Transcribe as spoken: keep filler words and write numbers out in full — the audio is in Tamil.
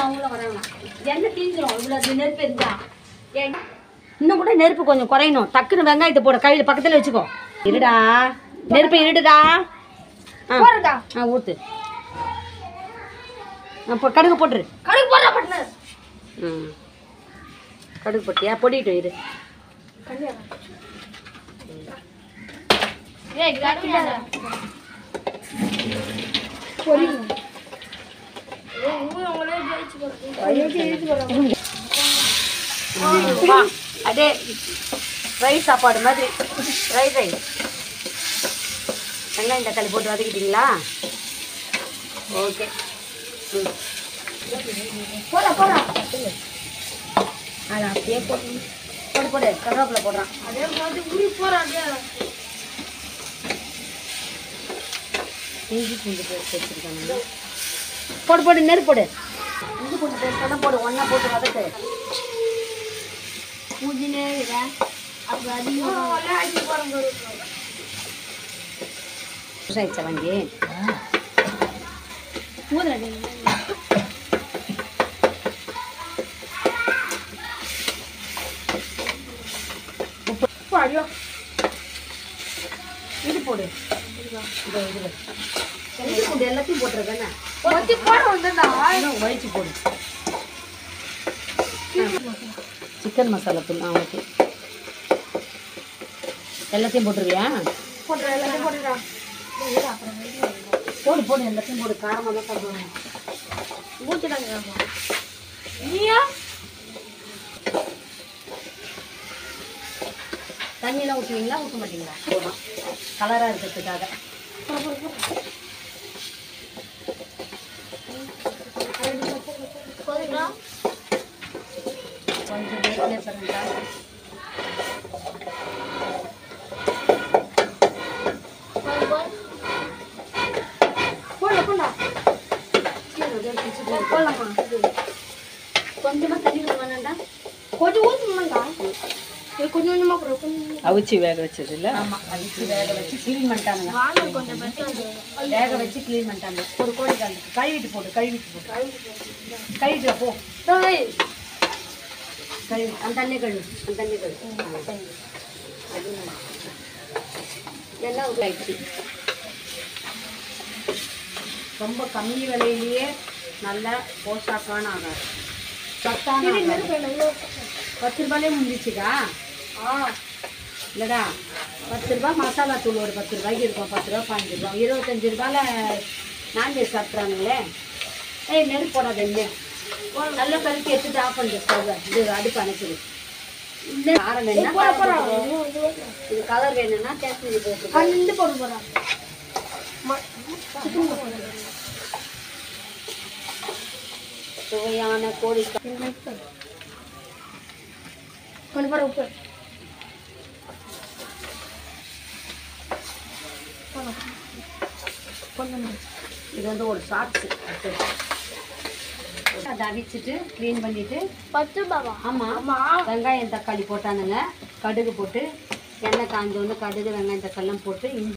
அவங்களும் வராங்க. எண்ணெய் தீஞ்சிரும் இவ்வளோ நெருப்பு இருந்தா. ஏன்னா இன்னும் கூட நெருப்பு கொஞ்சம் குறையணும். டக்குன்னு வெங்காயத்தை போட கையில் பக்கத்தில் வச்சுக்கோ. இருடா நெருப்பு இருடுடா. ஆ ஆ ஊற்று. அப்போ கடுகு போட்டுரு. கடுகு போடுறா பட்டு. ம் கடுகு போட்டியா? பொடிட்டு இரு. அதே ரைஸ் சாப்பாடு மாதிரி ரைஸ் ரைஸ். வெங்காயம் தக்காளி போட்டு வதக்கிட்டீங்களா? ஓகே. ம் போடா போடா அதை அப்படியே போட்டு போட்டு போடு. கருவேப்பிலை போடுறான். அதே மாதிரி ஊறி போகிறான். இஞ்சி பூண்டு பேஸ்ட் வச்சுருக்காங்க. போடு போடு நெருப்பு போடு. இஞ்சி பூண்டு பேஸ்ட் தானே போடு. ஒன்றா போட்டு வதக்கு. பூஜினே அப்போ அதிகமாக ஆயிடுச்சா வாங்கி இது போடு. எல்லாத்தையும் போட்டுருக்கேன். வலிச்சு போடு. சிக்கன் மசாலா தூள். ஆ ஓகே. எல்லாத்தையும் போட்டுருவியா? போட்டுரு. எல்லாத்தையும் போட்டுடா. போடு போடு எல்லாத்தையும் போடு. காரமாக தான் சாப்பிடுவாங்க. ஊற்றிடாங்க. நீயா தண்ணியெல்லாம் ஊற்றுவீங்களா? ஊற்ற மாட்டீங்களா? போதும் கலராக இருக்கிறதுக்காக. கொஞ்சம் வீட்டில் பண்ணுறா. போடல போடலாம். போடலாமா? கொஞ்சமாக தண்ணி வேணாண்டா. கொஞ்சம் ஊற்றணுமாண்டா. கொஞ்சம் கொஞ்சமாக போடுறோம். அவிச்சு வேக வச்சது இல்லை? ஆமாம் அவிச்சு வேக வச்சு க்ளீன் பண்ணிட்டானுங்க. வேக வச்சு க்ளீன் பண்ணிட்டாங்க. ஒரு கோழி காலுக்கு கழுவிட்டு போட்டு கழுவிட்டு போட்டு கழுவிட்டு போ. கழுவி அந்த தண்ணி கழுவு. அந்த தண்ணி கழுவு. எல்லாம் ஆயிடுச்சு. ரொம்ப கம்மி விலையிலேயே நல்ல போஷாக்கான ஆகாரம். சத்தான பத்து ரூபாயிலே முடிஞ்சிச்சுக்கா? ஆ இல்லைடா பத்து ரூபா மசாலா தூள் ஒரு பத்து ரூபாய்க்கு இருக்கும். பத்து ரூபா பதினஞ்சு ரூபா இருபத்தஞ்சி ரூபாயில் நான்வெஜ் சாப்பிட்றானுங்களே. ஏய் நெருப்பு போடாத. இல்லை நல்லா கழுத்து எடுத்துட்டு ஆஃப் பண்ணுற ஸ்டவ். இது அடுப்பு அணைச்சிடு. காரம் வேணும்னா இது கலர் வேணும்னா காஷ்மீரி போட்டு கண்டு போட போகிறோம். சுவையான கோழி கொஞ்சம் பாரு. உப்பு இது வந்து ஒரு சாட்ஸு. அதை அவிச்சிட்டு க்ளீன் பண்ணிட்டு பத்து ரூபாவா? ஆமாம் ஆமாம். வெங்காயம் தக்காளி போட்டானுங்க. கடுகு போட்டு எண்ணெய் காஞ்சோன்னு கடுகு வெங்காயம் தக்காளிலாம் போட்டு இஞ்சி